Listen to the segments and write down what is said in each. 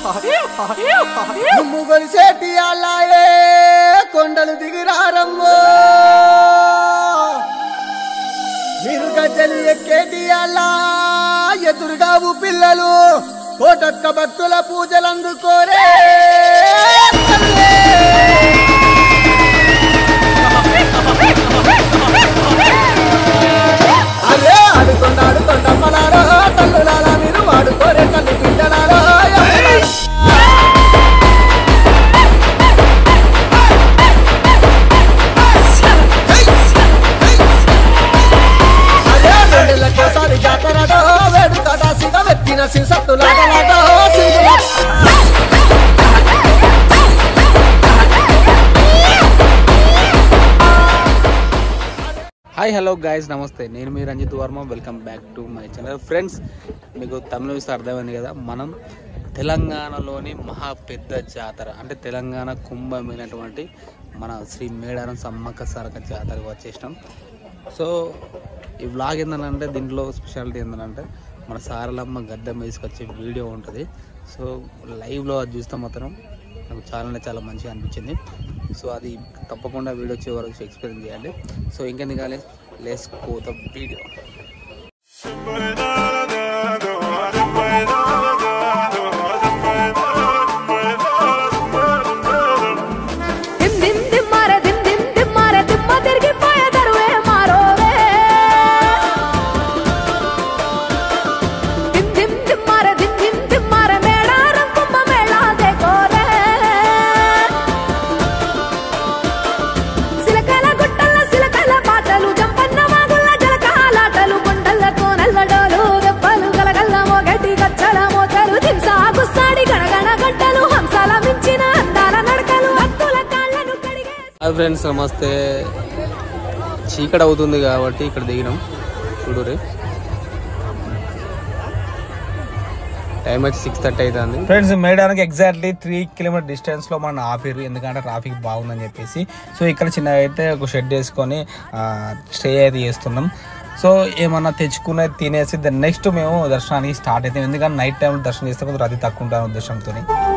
ముగొలిసేటి అలాయే కొండలు దిగిరారమ్మో మీరు గజ్జలు ఎక్కేటి అలా ఎదురుగావు పిల్లలు కోటొక్క భక్తుల పూజలందుకోరే అరే ఆడుకొండ మలారో తల్లులారా మీరు వాడుకోరే తల్లి బిడ్డలారో కోసారి జాతరడో వేడుకట సిగ వెత్తిన సింసత్తులాటలాటో హాయ్ హలో గైస్ నమస్తే, నేను మీ Ranjith Varma. Welcome back to my channel. Friends, మీకు తమిళ చూస్తే అర్థమైంది కదా, మనం తెలంగాణలోని మహా పెద్ద జాతర అంటే తెలంగాణ కుంభమైనటువంటి మన శ్రీ మేడారం సమ్మక్క సారక్క జాతరకు వచ్చేసినాం. సో ఈ వ్లాగ్ ఏంటంటే, దీంట్లో స్పెషాలిటీ ఏంటంటే మన సారలమ్మ గద్దె తీసుకొచ్చే వీడియో ఉంటుంది. సో లైవ్లో అది చూస్తే మాత్రం నాకు చాలా మంచిగా అనిపించింది. సో అది తప్పకుండా వీడియో వచ్చే వరకు ఎక్స్పీరియన్స్ చేయాలి. సో ఇంకెందుకు కాలే, let's go the video. Friends నమస్తే. చీకటి అవుతుంది కాబట్టి ఇక్కడ దిగినాం. చూడురే, టైం వచ్చి 6:30 అవుతుంది. ఫ్రెండ్స్, మేడానికి ఎగ్జాక్ట్లీ 3 కిలోమీటర్ డిస్టెన్స్ లో మనం ఆపిర్రు, ఎందుకంటే ట్రాఫిక్ బాగుందని చెప్పేసి. సో ఇక్కడ చిన్నగా అయితే ఒక షెడ్ వేసుకొని స్టే అయితే చేస్తున్నాం. సో ఏమన్నా తెచ్చుకునేది తినేసి దాని నెక్స్ట్ మేము దర్శనానికి స్టార్ట్ అవుతాం, ఎందుకంటే నైట్ టైం దర్శనం చేస్తే కొంచెం రద్దీ తక్కువ ఉంటాను ఉద్దేశంతో.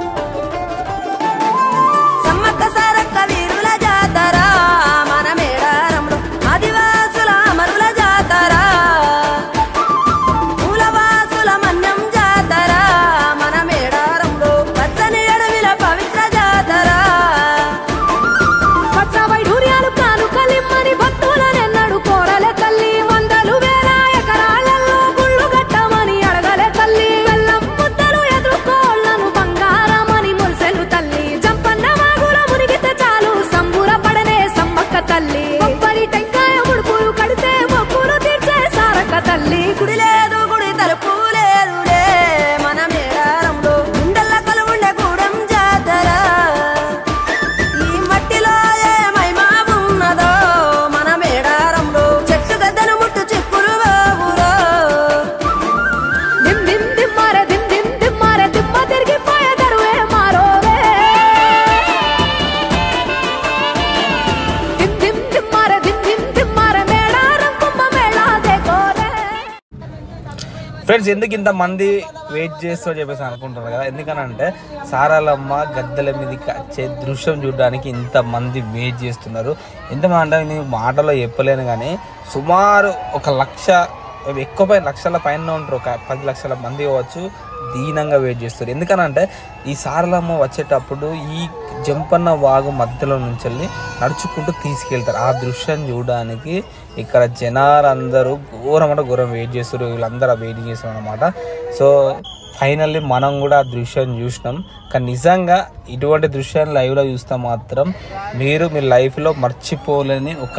ఫ్రెండ్స్, ఎందుకు ఇంతమంది వెయిట్ చేస్తూ చెప్పేసి అనుకుంటున్నారు కదా, ఎందుకనంటే సారాలమ్మ గద్దెల మీదకి వచ్చే దృశ్యం చూడడానికి ఇంతమంది వెయిట్ చేస్తున్నారు. ఎంతమంది అంటే నేను మాటలో చెప్పలేను, కానీ సుమారు 1 లక్ష, ఎక్కువ లక్షల పైన ఉంటారు, ఒక 10 లక్షల మంది కావచ్చు, దీనంగా వెయిట్ చేస్తారు. ఎందుకనంటే ఈ సారలమ్మ వచ్చేటప్పుడు ఈ జంపన్న వాగు మధ్యలో నుంచి వెళ్ళి నడుచుకుంటూ తీసుకెళ్తారు. ఆ దృశ్యం చూడడానికి ఇక్కడ జనాలందరూ ఘోరం అంటే ఘోరం వెయిట్ చేస్తారు. వీళ్ళందరూ వెయిటింగ్ చేస్తారు అనమాట. సో ఫైనల్లీ మనం కూడా ఆ దృశ్యం చూసినాం. కానీ నిజంగా ఇటువంటి దృశ్యాన్ని లైవ్లో చూస్తే మాత్రం మీరు మీ లైఫ్లో మర్చిపోలేని ఒక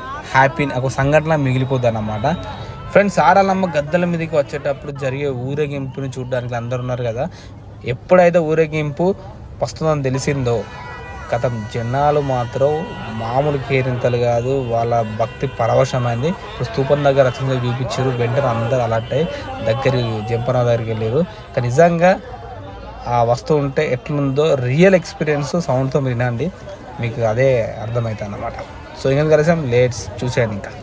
ఒక సంఘటన మిగిలిపోద్ది అన్నమాట. ఫ్రెండ్స్, సారలమ్మ గద్దెల మీదకి వచ్చేటప్పుడు జరిగే ఊరేగింపుని చూడడానికి అందరు ఉన్నారు కదా. ఎప్పుడైతే ఊరేగింపు వస్తుందని తెలిసిందో కథ జనాలు మాత్రం మామూలు కేరింతలు కాదు, వాళ్ళ భక్తి పరవశమైంది. ఇప్పుడు స్తూపం దగ్గర రచనలు చూపించారు, వెంటనే అందరూ అలర్ట్ అయ్యి జంపన్న దగ్గరికి వెళ్ళారు. కానీ నిజంగా ఆ వస్తువు ఉంటే ఎట్లుందో రియల్ ఎక్స్పీరియన్స్ సౌండ్తో వినండి, మీకు అదే అర్థమవుతుంది అన్నమాట. సో ఇంకా కలిసాం, లేట్స్ చూసేయండి. ఇంకా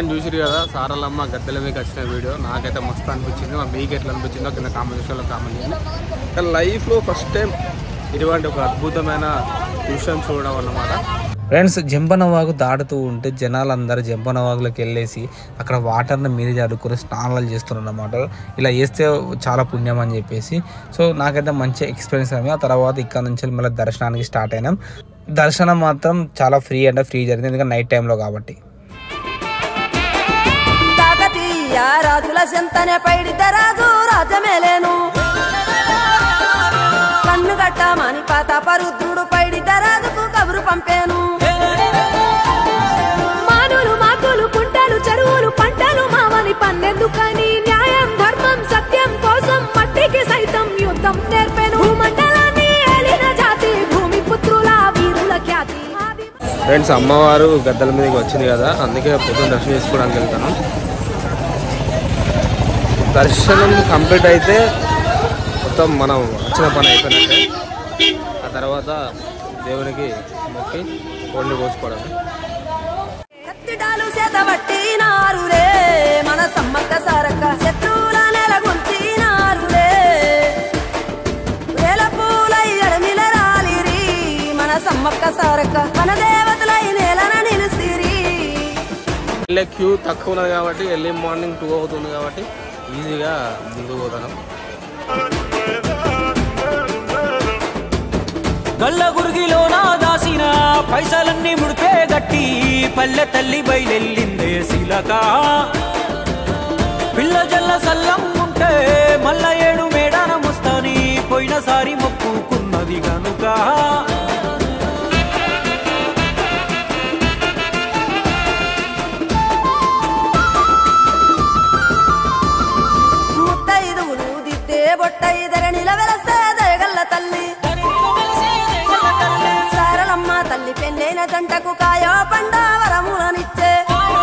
మొత్తం చూసిరు కదా సారలమ్మ గద్దెల మీకు వచ్చిన వీడియో. నాకైతే మస్తు అనిపించింది. మీకు ఎట్లా అనిపించిందో కింద కామెంట్ సెక్షన్లో కామెంట్ చేయండి. కానీ లైఫ్లో ఫస్ట్ టైం ఇటువంటి ఒక అద్భుతమైన దృశ్యం చూడడం అన్నమాట. ఫ్రెండ్స్, జంపనవాగు దాటుతూ ఉంటే జనాలందరూ జంపనవాగులోకి వెళ్ళేసి అక్కడ వాటర్ని మీద జరుపుకొని స్నానాలు చేస్తున్నారు అన్నమాట. ఇలా చేస్తే చాలా పుణ్యం అని చెప్పేసి. సో నాకైతే మంచి ఎక్స్పీరియన్స్ అయింది. ఆ తర్వాత ఇక్కడ నుంచి మళ్ళీ దర్శనానికి స్టార్ట్ అయినాం. దర్శనం మాత్రం చాలా ఫ్రీ అంటే ఫ్రీ జరిగింది, ఎందుకంటే నైట్ టైంలో కాబట్టి. రాజుల చెంతనే పైడితే రాజు రాజమేలేను కన్ను గట్టమని పాతాపరుద్రుడు పైడితే రాజుకు కబురు పంపేను. మానులు మాకులు కుంటలు చెరువులు పంటలు మామని పన్నెందుకని న్యాయం ధర్మం సత్యం కోసం మట్టికి సైతం యుద్ధం నేర్పెను. భూమండలాన్ని ఏలిన జాతి భూమి పుత్రుల వీరుల ఖ్యాతి. ఫ్రెండ్స్, అమ్మవారు గద్దెల మీదకి వచ్చింది కదా, అందుకే పొద్దున్న దర్శనం చేసుకోవడానికి వెళ్తాను. దర్శనం కంప్లీట్ అయితే మొత్తం మనం వచ్చిన పని అయిపోయినట్టే. ఆ తర్వాత దేవునికి మొక్కి కోడిని కోసుకోవడం. కత్తిడాలు చేతబట్టినారులే మన సమ్మక్క సారక్క శత్రువుల నెలగొంచినారులే వేల పూలై అడమిల రాలిరి మన సమ్మక్క సారక్క మన దేవతలై నేలన నిలిసిరి. వెళ్ళే క్యూ తక్కువ ఉన్నది కాబట్టి ఎర్లీ మార్నింగ్ 2 అవుతుంది కాబట్టి ఈజీగా ముందుకు పోతాను. గల్ల గురిగిలోన దాసిన పైసలన్నీ ముడిపే గట్టి పల్లె తల్లి బయలెల్లిందే శిలక. పిల్ల జల్ల సల్లం ఉంటే మల్ల 7 మేడాన ముస్తాని పోయినసారి మొక్కుకున్నది గనుక. బొట్టైదర నిలవెలసే దయగల్ల తల్లి సారలమ్మ తల్లి పెళ్ళైన జంటకు కాయో పండ వరములనిచ్చే.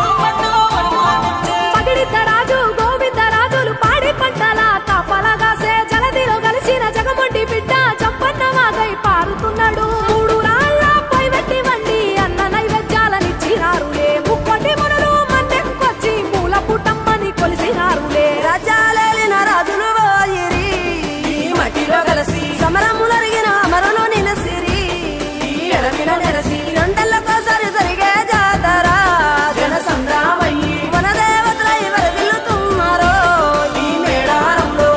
పగిడిత రాజు గోవింద రాజులు పాడి పంటల కాపలగాసే జలదిలో కలిసిన జగమొండి బిడ్డ చంపన్న వాగై పారుతున్నాడు. 3 రాళ్ళ పై వెట్టి వండి అన్న నైవేద్యాలనిచ్చినారులే. ముక్కోటి మునులు మన్నెంకొచ్చి మూల పుట్టమ్మని కొలిసినారులే. రాజ్యాలేలిన రాజులు మట్టిలో కలిసి సమరములరిగిన అమరులు నిలసిరి ఎడమిల నెలసి రెండెళ్ళకోసారి జరిగే జాతర జన సంద్రామయ్యి మన దేవతల ఎవరు వెళ్తున్నారో ఈ మేడారంలో.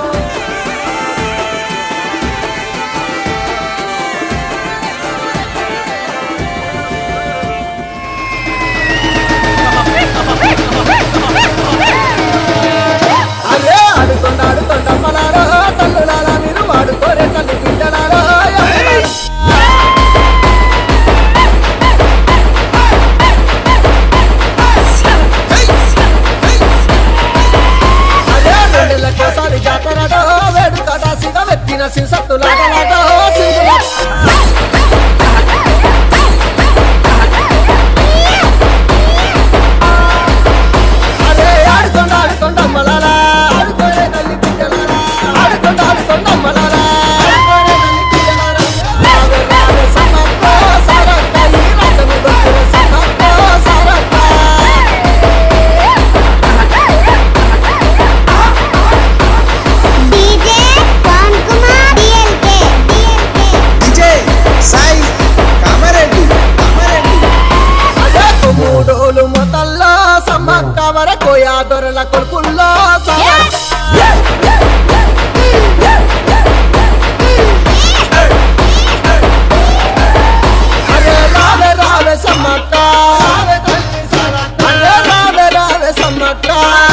అరే ఆడుతోండమ్మలారో తల్లులారా మీరు వాడుకోరే తల్లి బిడ్డలారో. అదే 2 ఏళ్ళకోసారి జాతరడో వేడుకట సిగ వెత్తిన సింసత్తులాటలాటో అరే ఆడుతోండమ్మలారా ఆడుకోరే తల్లి బిడ్డలారా ఆడుతోండమ్మలారా ఆడుకోరే తల్లి బిడ్డలారా. రావే రావే సమ్మక్క సారక్క ఈ రాజము దొరికిన సమ్మక్క సారక్క. डीजे कौन कुमार डीजे साई कामरेड्डी అదే 3 రోజులు మొదల్లో సమ్మక్క వరకు యాదొరల కొడుకుల్లో అరే రావే రావే సమ్మక్క అరే రావే రావే సమ్మక్క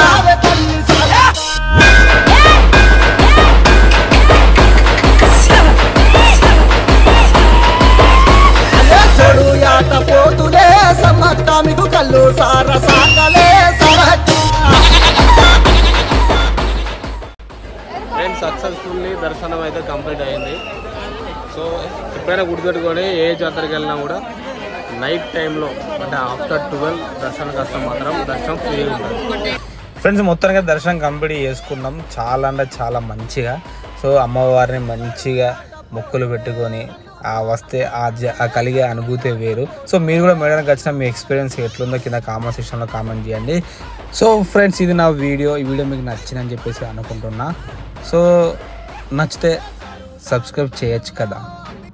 అదే చెడు యాట పోతులే సమ్మక్క మీకు కళ్ళు సార సాకలే ఫ్రెండ్స్, సక్సెస్ఫుల్లీ దర్శనం అయితే కంప్లీట్ అయింది. సో ఎప్పుడైనా గుర్తుపెట్టుకొని ఏ జాతరకి వెళ్ళినా కూడా నైట్ టైంలో అంటే ఆఫ్టర్ 12 దర్శనానికి వస్తాం మాత్రం దర్శనం ఫ్రీ ఉంటుంది. ఫ్రెండ్స్, మొత్తానికి దర్శనం కంప్లీట్ చేసుకున్నాం. చాలా అంటే చాలా మంచిగా. సో అమ్మవారిని మంచిగా మొక్కులు పెట్టుకొని వస్తే ఆ కలిగే అనుభూతి వేరు. సో మీరు కూడా మేడానికి వచ్చిన మీ ఎక్స్పీరియన్స్ ఎట్లుందో కింద కామెంట్ సెక్షన్లో కామెంట్ చేయండి. సో ఫ్రెండ్స్, ఇది నా వీడియో. ఈ వీడియో మీకు నచ్చిందని చెప్పేసి అనుకుంటున్నా. సో నచ్చితే సబ్స్క్రైబ్ చేయొచ్చు కదా.